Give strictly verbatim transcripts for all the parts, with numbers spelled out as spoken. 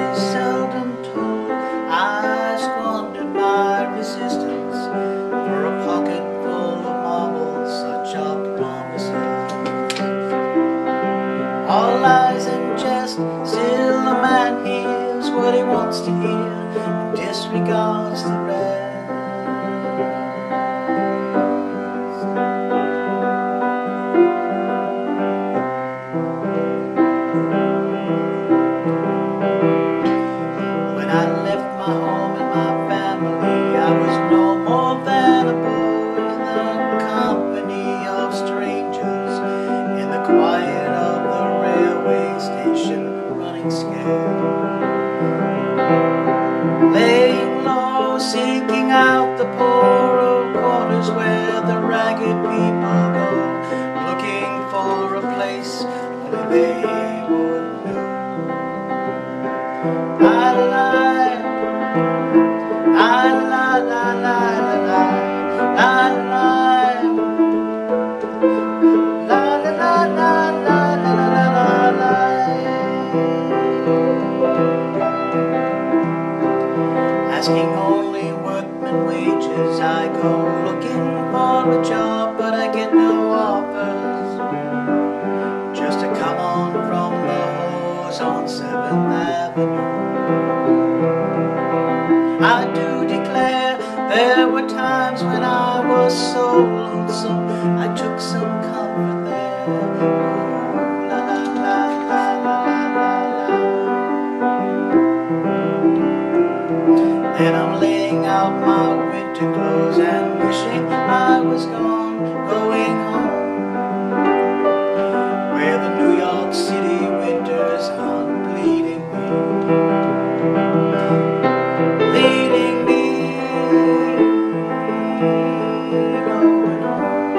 is seldom told. I squandered my resistance for a pocket full of marbles. Such are promises. All lies and jest, still a man hears what he wants to hear and disregards the rest. When I left my home and my family, I was no more than a boy in the company of strangers, in the quiet of the railway station, running scared, laying low, seeking out the poorer quarters where the ragged people go, looking for a place only they would know. La la la, la la la la la la la, la la la la la la la. Asking only workman wages, I go looking for a job, but I get no offers. Just to come on from the hose on seventh Avenue. I do declare there were times when I was so lonesome, I took some comfort there. Ooh, la la la la la la la. Then I'm laying out my winter clothes and wishing I was gone, going home, where the New York City winters aren't bleeding me, leading me, going home.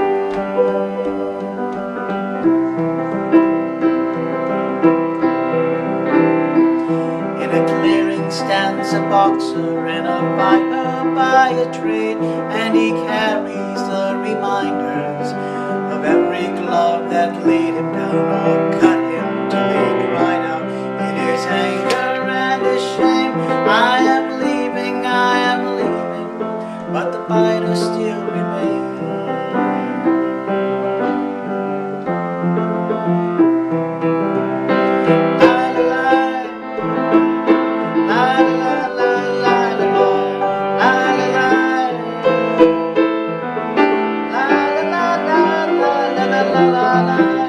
In a clearing stands a boxer and a fighter by a trade, and he carries the reminders of every glove that laid him down or cut him till he cried out in his anger and his shame, I am leaving, I am leaving, but the fighter still remains. La la la